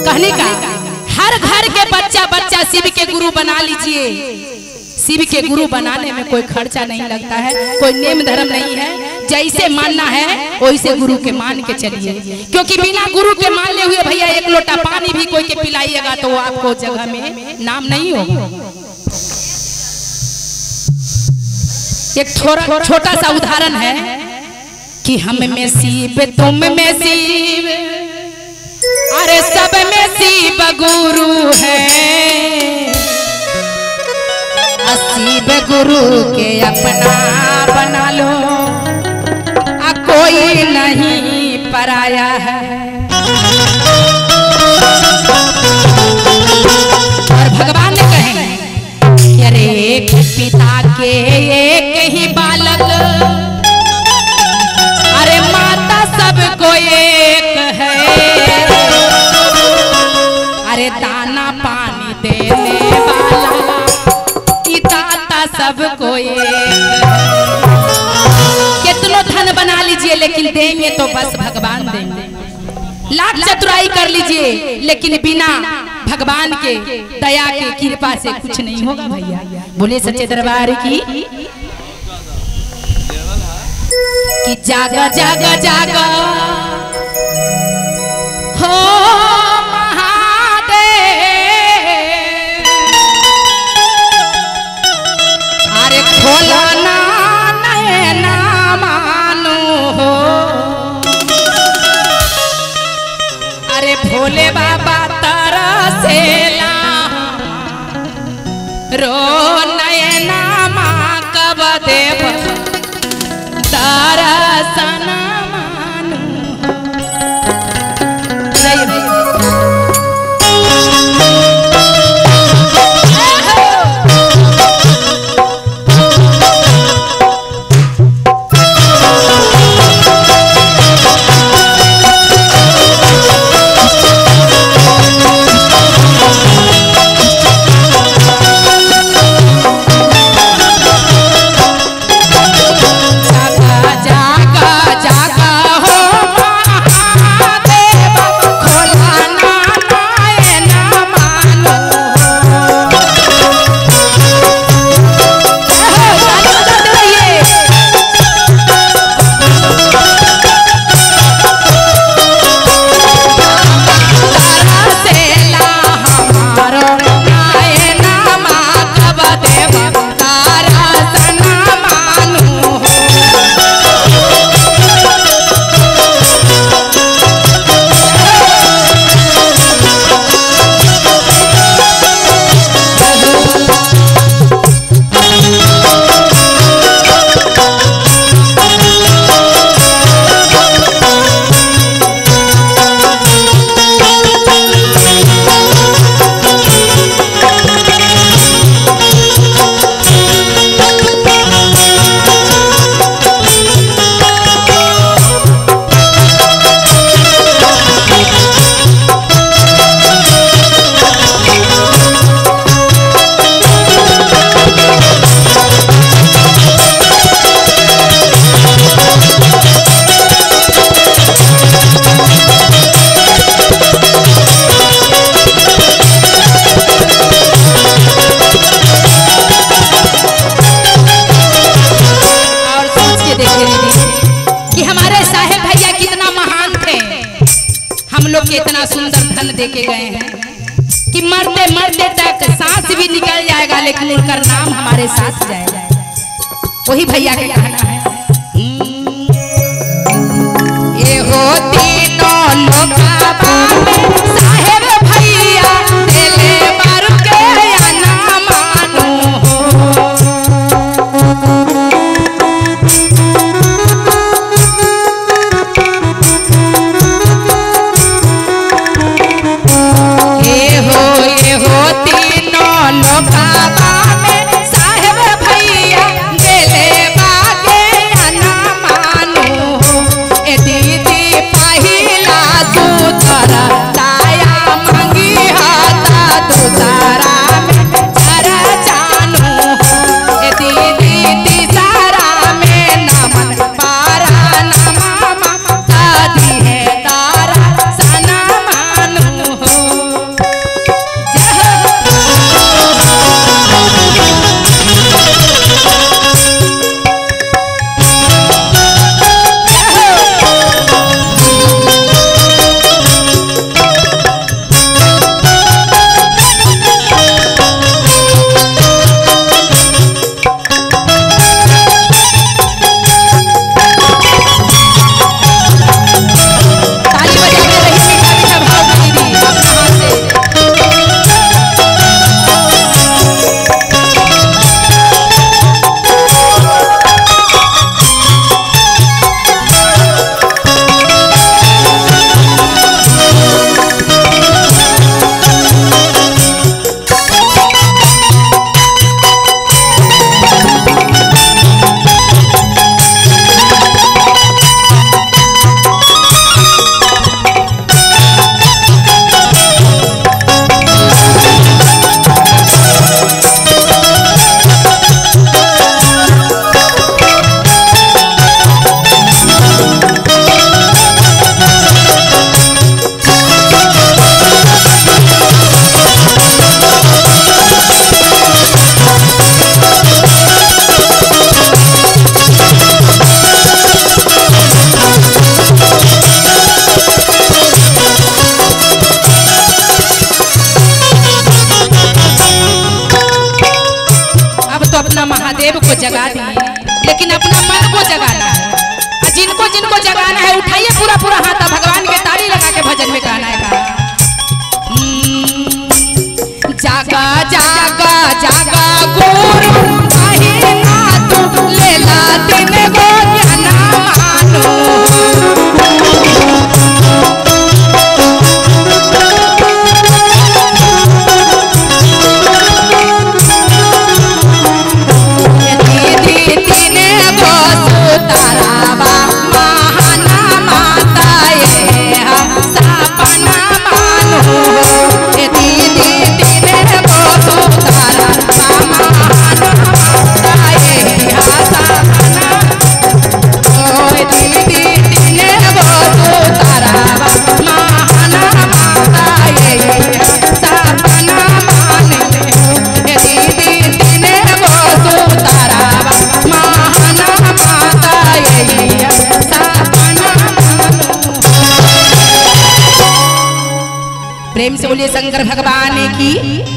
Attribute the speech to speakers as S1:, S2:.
S1: कहने का हर घर के बच्चा शिव के गुरु बना लीजिए। शिव के गुरु बनाने में कोई खर्चा नहीं लगता है, कोई नेम धर्म नहीं है, जैसे मानना है वैसे गुरु के मान के चलिए। क्योंकि बिना गुरु के मानने हुए भैया एक लोटा पानी भी कोई के पिलाइएगा तो वो आपको जगह में नाम नहीं होगा। एक छोटा सा उदाहरण है कि हम में शिव तुम में शिव, अरे सब में शिव गुरु है। शिव गुरु के अपना बना लो, कोई नहीं पराया है। और भगवान ने कहे कि अरे एक पिता के एक ही बालक, अरे माता सबको एक है। अरे दाना पानी देने वाला दाता सबको एक है। कितनो धन बना लीजिए लेकिन देंगे तो बस भगवान देंगे। लाख चतुराई कर लीजिए लेकिन बिना भगवान के दया के कृपा से कुछ नहीं होगा भैया। बोले सच्चे दरबार की कि जागा जागा जागा हो महादेव, अरे खोला ना नैना मानो हो। अरे भोले बाबा तरसेला रो नैना माँ कब देव दरसन मानो। इतना सुंदर धन देके गए हैं कि मरते मरते तक सांस भी निकल जाएगा लेकिन उनका नाम हमारे साथ जाएगा। वही भैया के कहना है ये होती तो लोकाबा में साहेब भैया दिले बार के या ना मानो ये होती नो लोकाबा में साहेब भैया दिले बागे या ना मानो ए दीदी पहिला सुधरा उसको जगा दिए, लेकिन अपना मन को जगाना है। जिनको जिनको जगाना है उठाइए पूरा पूरा हाथ, भगवान के ताली लगा के भजन में गाना है। जागा जागा जागा गुरु काहे ना तू लेला दिन गो ज्ञान मानो। प्रेम से बोलिए शंकर भगवान की।